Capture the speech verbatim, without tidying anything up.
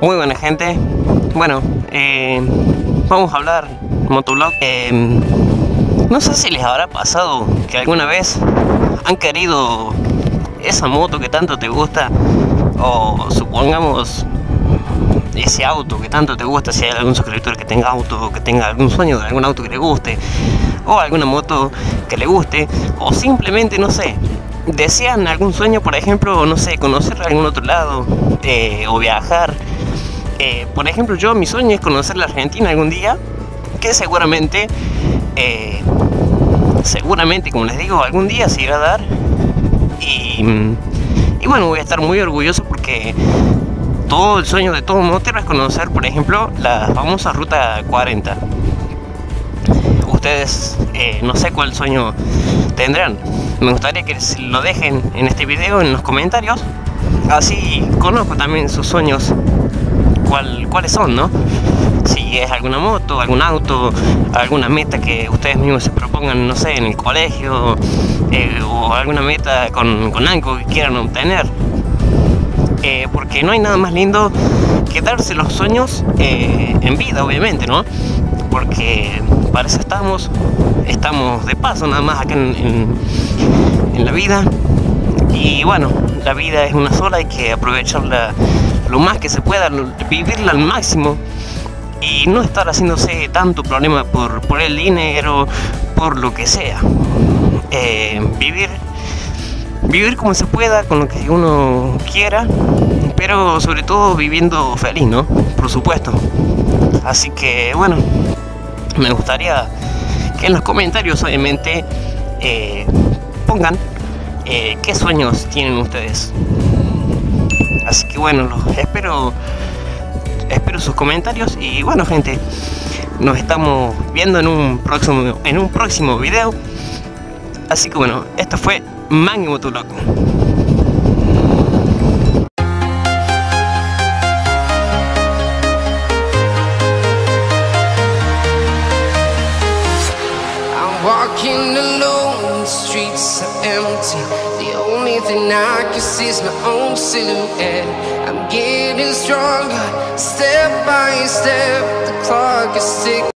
Muy buena gente. Bueno, eh, vamos a hablar motovlog. Eh, no sé si les habrá pasado que alguna vez han querido esa moto que tanto te gusta, o supongamos ese auto que tanto te gusta, si hay algún suscriptor que tenga auto, que tenga algún sueño de algún auto que le guste, o alguna moto que le guste, o simplemente, no sé, desean algún sueño, por ejemplo, no sé, conocer algún otro lado, eh, o viajar. Eh, por ejemplo, yo, mi sueño es conocer la Argentina algún día, que seguramente, eh, seguramente, como les digo, algún día se irá a dar. Y, y bueno, voy a estar muy orgulloso porque todo el sueño de todo motero es conocer, por ejemplo, la famosa Ruta cuarenta. Ustedes, eh, no sé cuál sueño tendrán. Me gustaría que lo dejen en este video, en los comentarios. Así conozco también sus sueños, cuál, cuáles son, ¿no? Si es alguna moto, algún auto, alguna meta que ustedes mismos se propongan, no sé, en el colegio, eh, o alguna meta con, con algo que quieran obtener. Eh, porque no hay nada más lindo que darse los sueños eh, en vida, obviamente, ¿no? Porque para eso estamos, estamos de paso nada más acá en, en, en la vida. Y bueno, la vida es una sola, hay que aprovecharla lo más que se pueda, vivirla al máximo y no estar haciéndose tanto problema por, por el dinero, por lo que sea. Eh, vivir, vivir como se pueda, con lo que uno quiera, pero sobre todo viviendo feliz, ¿no? Por supuesto. Así que bueno, me gustaría que en los comentarios, obviamente, eh, pongan eh, qué sueños tienen ustedes. Así que bueno, los espero, espero sus comentarios. Y bueno, gente, nos estamos viendo en un próximo, en un próximo video. Así que bueno, esto fue Mangy Motovlog. Walking alone, the streets are empty. The only thing I can see is my own silhouette. I'm getting stronger, step by step. The clock is ticking.